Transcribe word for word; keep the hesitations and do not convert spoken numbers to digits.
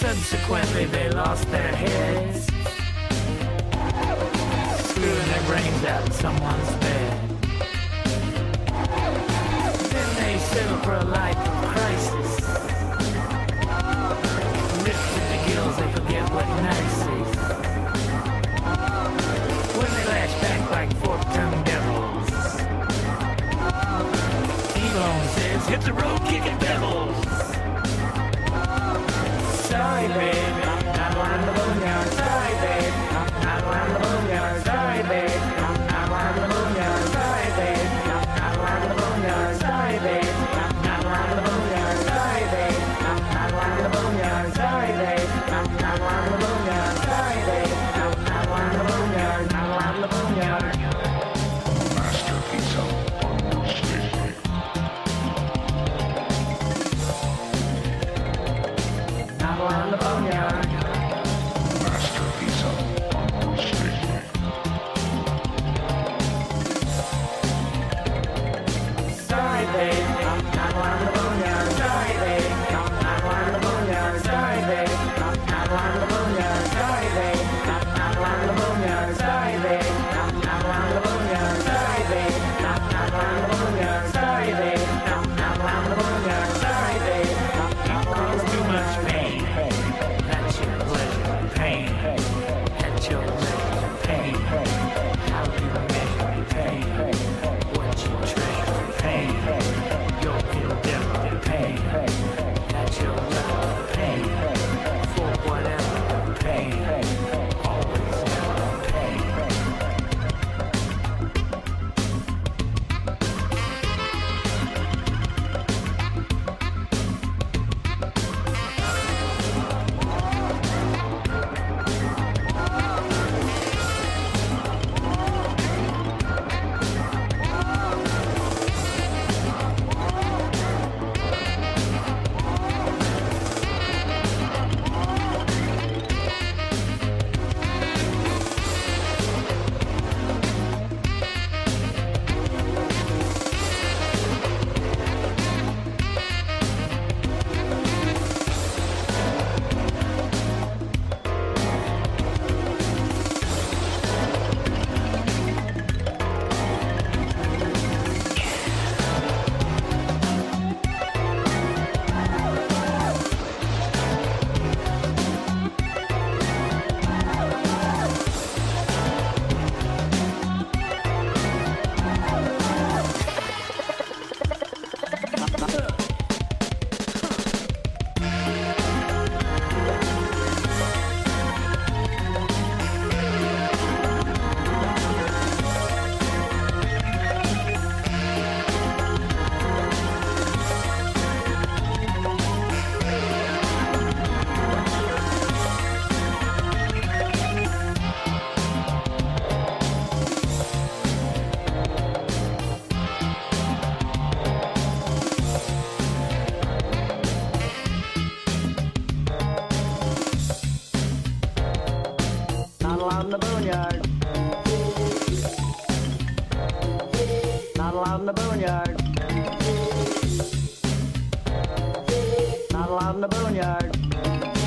Subsequently, they lost their heads, screwing their brains out someone's bed. Then they settle for a life of crisis. Ripped to the gills, they forget what nice is. When they lash back like fork-tongued devils, T-Bone says, hit the road, kicking devils. Sorry, babe, not around the boneyard. Sorry, babe, not around the boneyard. Sorry, babe, not around the boneyard. Sorry, babe, not around the boneyard. Sorry, babe, not around the boneyard. Sorry, babe, not around the boneyard. Sorry, babe, not around the boneyard. Sorry, babe, not around the boneyard. Not around the boneyard. Masterpiece of unmistakable. Not around the boneyard. Masterpiece of unmistakable. Sorry, babe, not around the boneyard. Sorry, babe, not around the boneyard. Sorry, babe, not around the boneyard. Sorry, babe, not around the boneyard. Sorry, babe, not around the boneyard. Sorry, babe, not around the boneyard. Sorry, babe, not around the boneyard. Sorry, babe, not cause too much pain. That's your pleasure, pain. That's your pleasure, pain. How do you measure pain? What you treasure, pain. Your endeavor, pain. That's your love, pain. For whatever, pain. Always never pain. Not allowed in the boneyard. Not allowed in the boneyard. Not allowed in the boneyard.